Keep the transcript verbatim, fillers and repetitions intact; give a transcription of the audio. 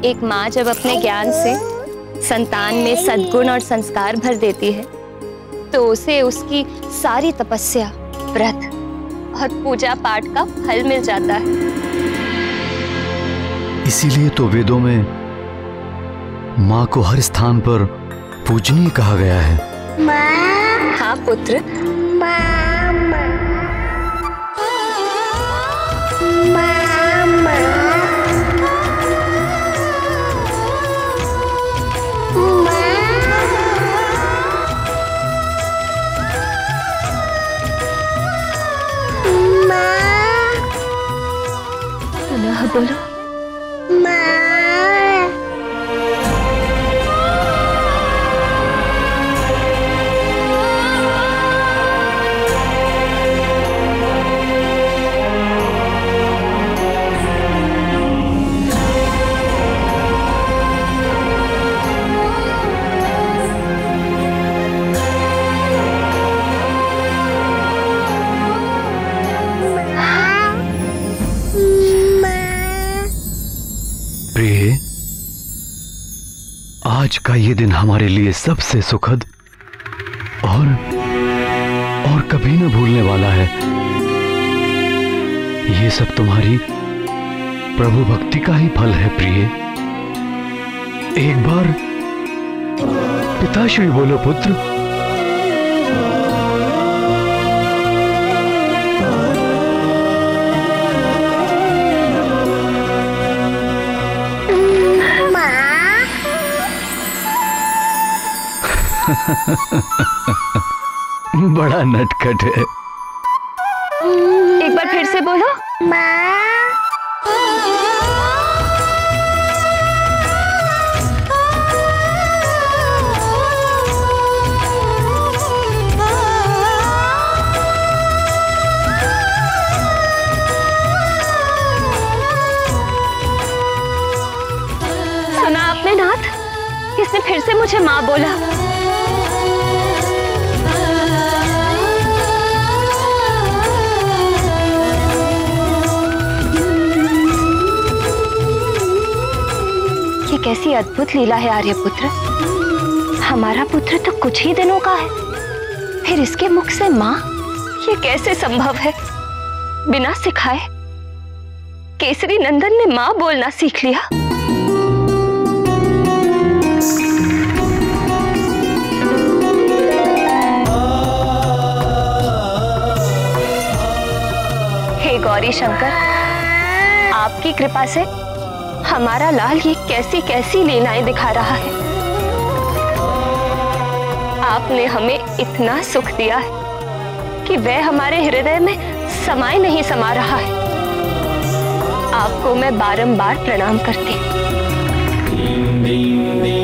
एक माँ जब अपने ज्ञान से संतान में सद्गुण और संस्कार भर देती है तो उसे उसकी सारी तपस्या, व्रत और पूजा पाठ का फल मिल जाता है। इसीलिए तो वेदों में माँ को हर स्थान पर पूजनीय कहा गया है। माँ। हाँ पुत्र। माँ, माँ। माँ, माँ। पुनः बोलो। माँ। प्रिय, आज का ये दिन हमारे लिए सबसे सुखद और और कभी न भूलने वाला है। ये सब तुम्हारी प्रभु भक्ति का ही फल है प्रिय। एक बार पिताश्री बोलो पुत्र। बड़ा नटखट है। एक बार फिर से बोलो। माँ। सुना आपने नाथ? इसने फिर से मुझे माँ बोला। कैसी अद्भुत लीला है आर्यपुत्र। हमारा पुत्र तो कुछ ही दिनों का है, फिर इसके मुख से माँ, ये कैसे संभव है? बिना सिखाए केसरी नंदन ने माँ बोलना सीख लिया। हे गौरी शंकर, आपकी कृपा से हमारा लाल ये कैसी कैसी लीलाएं दिखा रहा है। आपने हमें इतना सुख दिया है कि वह हमारे हृदय में समाये नहीं समा रहा है। आपको मैं बारंबार प्रणाम करती हूँ।